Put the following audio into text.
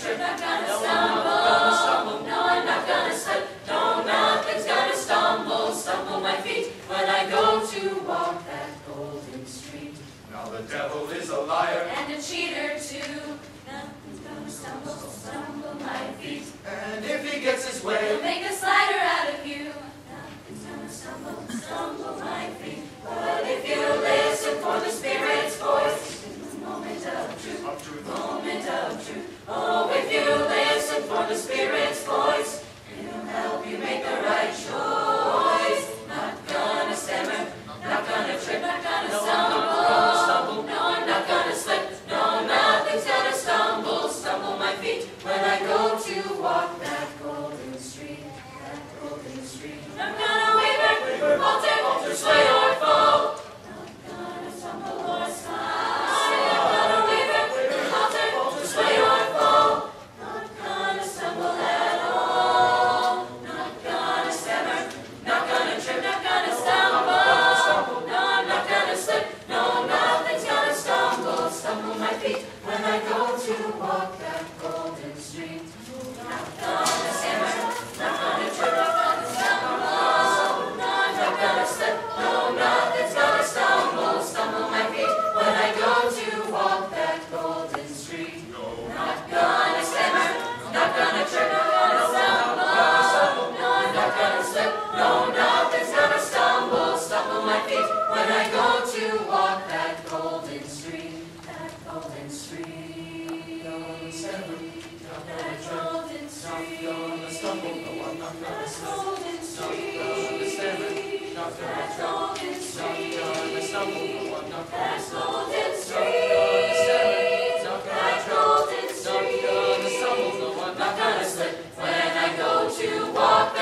trip, not gonna stumble. No, I'm not gonna slip. No, nothing's gonna stumble my feet when I go to walk that golden street. Now the devil is a liar and a cheater too. Nothing's gonna stumble my feet. and if he gets his way, He'll make a slider out of you. Nothing's gonna stumble my feet. But if you listen for the Spirit's voice, in the moment of truth, moment of truth. Oh, if you listen for the Spirit's voice, it'll help you make the right choice. Not gonna stammer, not gonna trip, not gonna stumble. No, I'm not gonna slip. No, nothing's gonna stumble my feet when I go to walk that golden street, that golden street. Not gonna waver, falter, sway or fall. Not gonna stumble or slide. Not gonna waver, falter, sway or fall. Not gonna stumble at all. Not gonna stammer, not gonna trip, not gonna stumble. No, I'm not gonna slip. No, nothing's gonna stumble my feet when I go to walk that golden street. Not gonna stammer, not gonna trip, not gonna stumble. No, I'm not gonna slip. No, nothing's gonna stumble my feet when I go to walk that golden street. Not gonna stammer, not gonna trip, not gonna stumble. No, I'm not gonna slip. No, nothing's gonna stumble my feet when I go to walk that golden street, that golden street. That golden street. gonna stumble, no, I'm not gonna That slip. golden street. Not gonna That trip, golden street. not gonna stumble, no, I'm not gonna That slip. golden Not street. gonna That trip, golden not gonna street. stumble, no, I'm Not not gonna gonna slip slip. when I go to walk